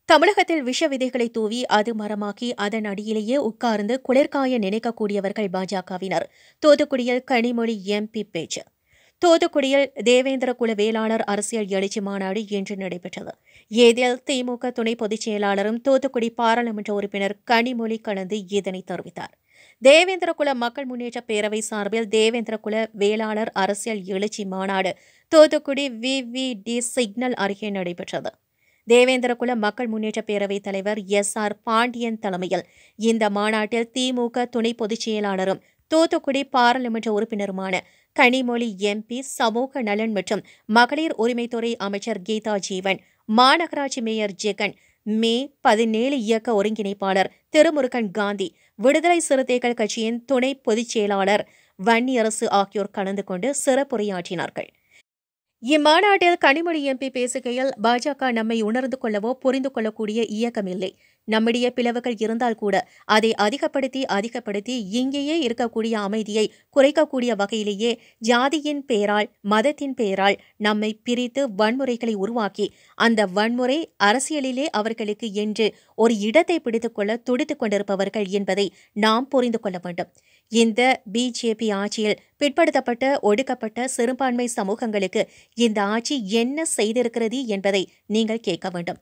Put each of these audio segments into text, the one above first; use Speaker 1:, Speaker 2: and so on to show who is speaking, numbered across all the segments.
Speaker 1: தமிழகத்தில் விஷ விதைகளை தூவி அது மரமாக்கி அதன் அடியிலேயே உட்கார்ந்து குளிர்காய நினைக்கக்கூடியவர்கள் பாஜகவினர். தூத்துக்குடியில் கனிமொழி எம்பி பேச்சு. தூத்துக்குடியில் தேவேந்திர குல வேளாளர் அரசியல் எழுச்சி மாநாடு இன்று நடைபெற்றது. இதில் திமுக துணை பொதுச் செயலாளரும் தூத்துக்குடி பாராளுமன்ற உறுப்பினர் கனிமொழி கலந்து இதனை தெரிவித்தார். தேவேந்திர குல மக்கள் முன்னேற்ற பேரவை சார்பில் தேவேந்திர குல வேளாளர் அரசியல் எழுச்சி மாநாடு தூத்துக்குடி VVD சிக்னல் அருகே நடைபெற்றது. தேவேந்திர குல மக்கள் முன்னேற்ற பேரவைத் தலைவர் SR பாண்டியன் தலைமையில் இந்த மாநாட்டில் திமுக துணை பொதுச் செயலாளரும் தூத்துக்குடி பாராளுமன்ற உறுப்பினருமான கனிமொழி MP, சமூக நலன் மற்றும் மகளிர் உரிமைத்துறை அமைச்சர் கீதா ஜீவன், மாநகராட்சி மேயர் ஜெகன், மே 17 இயக்க ஒருங்கிணைப்பாளர் திருமுருகன் காந்தி, விடுதலை சிறுத்தைகள் கட்சியின் துணை பொதுச் செயலாளர் வன்னியரசு ஆகியோர் கலந்து கொண்டு சிறப்புரையாற்றினார்கள். இம்மாநாட்டில் கனிமொழி MP பேசுகையில், பாஜக நம்மை உணர்ந்து கொள்ளவோ புரிந்து கொள்ளக்கூடிய இயக்கம் இல்லை. நம்மிடையே பிளவுகள் இருந்தால் கூட அதை அதிகப்படுத்தி இங்கேயே இருக்கக்கூடிய அமைதியை குறைக்கக்கூடிய வகையிலேயே ஜாதியின் பெயரால் மதத்தின் பெயரால் நம்மை பிரித்து வன்முறைகளை உருவாக்கி அந்த வன்முறை அரசியலிலே அவர்களுக்கு என்று ஒரு இடத்தை பிடித்துக்கொள்ள துடித்துக் கொண்டிருப்பவர்கள் என்பதை நாம் புரிந்து கொள்ள வேண்டும். இந்த BJP ஆட்சியில் பிற்படுத்தப்பட்ட ஒடுக்கப்பட்ட சிறுபான்மை சமூகங்களுக்கு இந்த ஆட்சி என்ன செய்திருக்கிறது என்பதை நீங்கள் கேட்க வேண்டும்.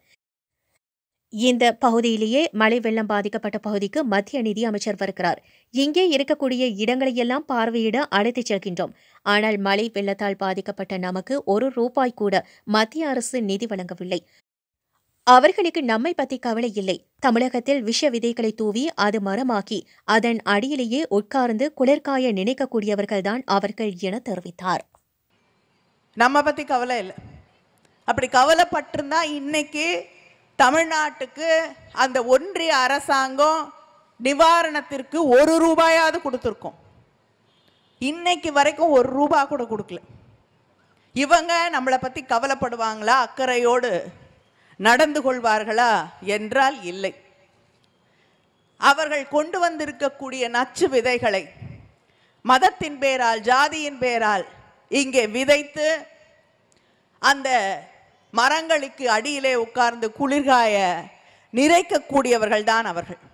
Speaker 1: இந்த பகுதியிலேயே மழை வெள்ளம் பாதிக்கப்பட்ட பகுதிக்கு மத்திய நிதி அமைச்சர் வருகிறார். இங்கே இருக்கக்கூடிய இடங்களையெல்லாம் பார்வையிட அழைத்துச் செல்கின்றோம். ஆனால் மழை வெள்ளத்தால் பாதிக்கப்பட்ட நமக்கு ₹1 கூட மத்திய அரசு நிதி வழங்கவில்லை. அவர்களுக்கு நம்மை பற்றி கவலை இல்லை. தமிழகத்தில் விஷ விதைகளை தூவி அது மரமாக்கி அதன் அடியிலேயே உட்கார்ந்து குளிர்காய நினைக்கக்கூடியவர்கள்தான் அவர்கள் என தெரிவித்தார்.
Speaker 2: நம்ம பத்தி கவலை இல்லை. அப்படி கவலைப்பட்டிருந்தா இன்னைக்கு தமிழ்நாட்டுக்கு அந்த ஒன்றிய அரசாங்கம் நிவாரணத்திற்கு ₹1 கொடுத்துருக்கோம். இன்னைக்கு வரைக்கும் ₹1 கூட கொடுக்கல. இவங்க நம்மளை பத்தி கவலைப்படுவாங்களா, அக்கறையோடு நடந்து கொள்வார்களா என்றால் இல்லை. அவர்கள் கொண்டு வந்திருக்கக்கூடிய நச்சு விதைகளை மதத்தின் பேரால் ஜாதியின் பேரால் இங்கே விதைத்து அந்த மரங்களுக்கு அடியிலே உட்கார்ந்து குளிர்காய நிறைக்கக்கூடியவர்கள் தான் அவர்கள்.